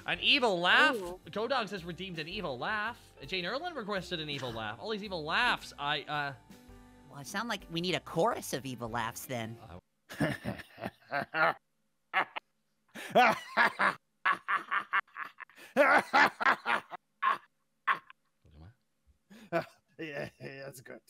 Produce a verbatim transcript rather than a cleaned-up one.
An evil laugh. Ooh. Kodog says redeemed an evil laugh. Jane Erlin requested an evil laugh. All these evil laughs. I, uh... Well, it sounds like we need a chorus of evil laughs then. Uh... yeah, yeah, that's good.